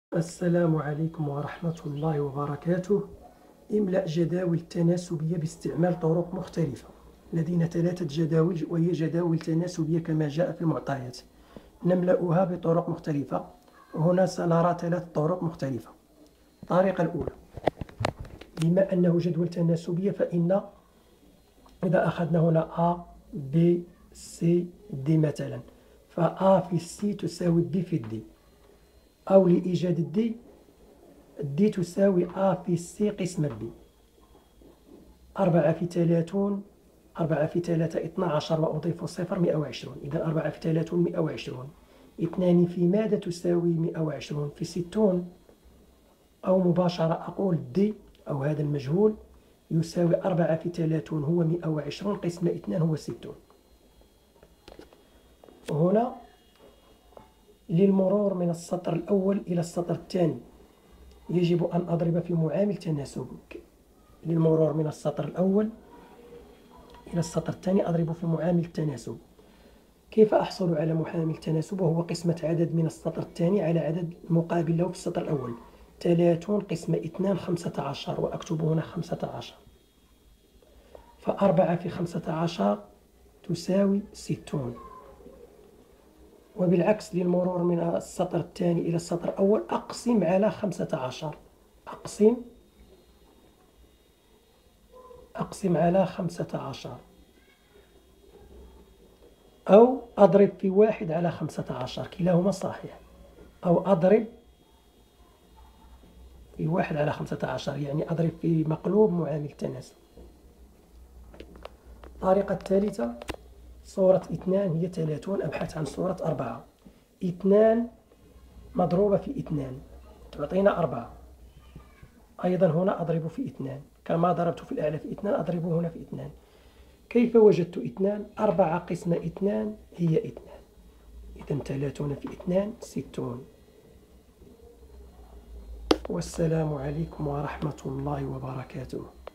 السلام عليكم ورحمة الله وبركاته. إملاء جداول التناسبية باستعمال طرق مختلفة. لدينا 3 جداول وهي جداول تناسبية كما جاء في المعطيات، نملأها بطرق مختلفة. هنا سنرى 3 طرق مختلفة. الطريقة الأولى، بما أنه جدول تناسبية فإن إذا أخذنا هنا A B C D مثلا، فA في C تساوي B في D، أو لإيجاد D D تساوي A في C قسمة B. 4 في 30، 4 في 3 12 وأضيف 0 120، إذا 4 في 30 120. 2 في ماذا تساوي 120 في 60، أو مباشرة أقول D أو هذا المجهول يساوي 4 في 30 هو 120 قسمة 2 هو 60. وهنا للمرور من السطر الأول إلى السطر الثاني يجب أن أضرب في معامل تناسب. للمرور من السطر الأول إلى السطر الثاني أضرب في معامل التناسب. كيف أحصل على معامل التناسب؟ وهو قسمة عدد من السطر الثاني على عدد مقابل له في السطر الأول. 30 قسمة 2 15، وأكتب هنا 15. ف4 في 15 تساوي 60. وبالعكس للمرور من السطر الثاني إلى السطر الأول أقسم على 15، أقسم على 15، أو أضرب في 1 على 15، كلاهما صحيح. أو أضرب في 1 على 15، يعني أضرب في مقلوب معامل التناسب. الطريقة الثالثة، صورة 2 هي 30، أبحث عن صورة 4. 2 مضروبة في 2 تعطينا 4. أيضا هنا أضرب في 2 كما ضربت في الأعلى في 2 أضرب هنا في 2. كيف وجدت 2؟ 4 قسمة 2 هي 2، إذا 30 في 2 60. والسلام عليكم ورحمة الله وبركاته.